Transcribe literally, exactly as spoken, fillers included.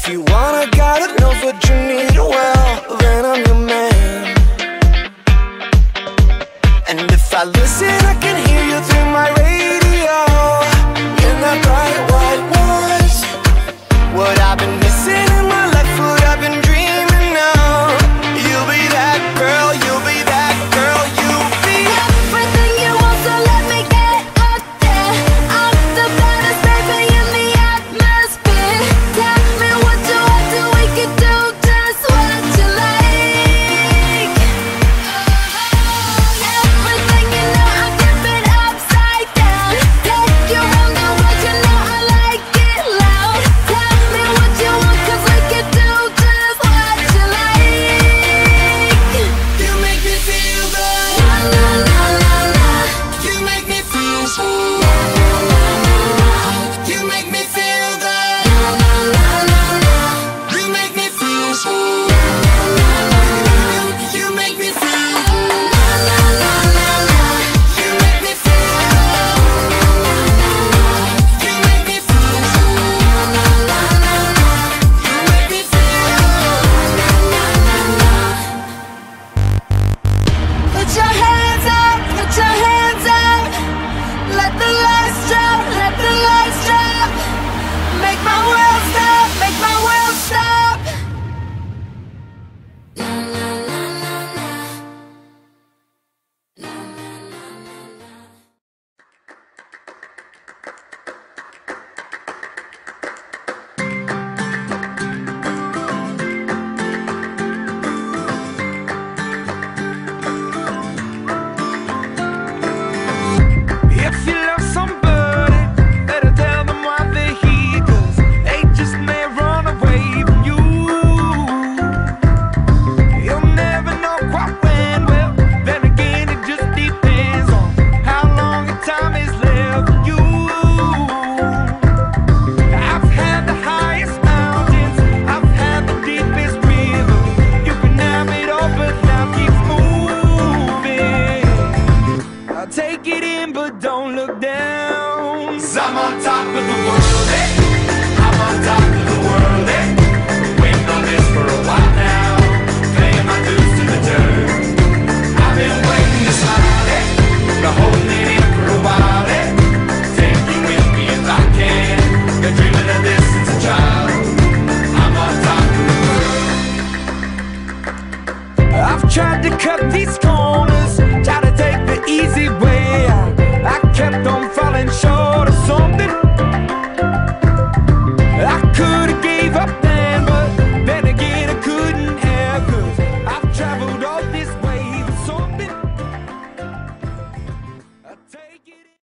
you want a guy that knows what you need well, then I'm your man. And if I listen, I can hear you through my radio. In that bright white voice, what I've been missing in my life, what I've been dreaming of. You'll be that girl, you'll be that girl, you'll be everything you want, so let me get up there. I'm the baddest baby in the atmosphere. Tell me what you want, so we can do just what you like. Everything you know, I'll flip it upside down. Take you around the world, you know I like it loud. Tell me what you want, cause we can do just what you like. You make me feel good. La la la la la. You make me feel so. You make me feel good. La la la la la. You make me feel so. You make me feel. La la la la la. You make me feel. You make me feel so. La la la la. You make me feel. Put your hands up, put your hands up. Let the lights drop, let the lights drop. Make my world stop, make my world stop. La la la la la. La la la la la. If you love somebody, better tell them why they're here, 'cause they just may run away from you. You'll never know quite when, well, then again it just depends on how long the time is left for you. I've had the highest mountains, I've had the deepest river. You can have it all, but now keep moving. I'll take it in, but don't look down. 'Cause I'm on top of the world, eh? I'm on top of the world, eh? Waiting on this for a while now, paying my dues to the dirt. I've been waiting to slide, eh? Been holding it in for a while, eh? Take you with me if I can. Been dreaming of this since a child. I'm on top of the world. I've tried to cut these corners, try to take the easy way.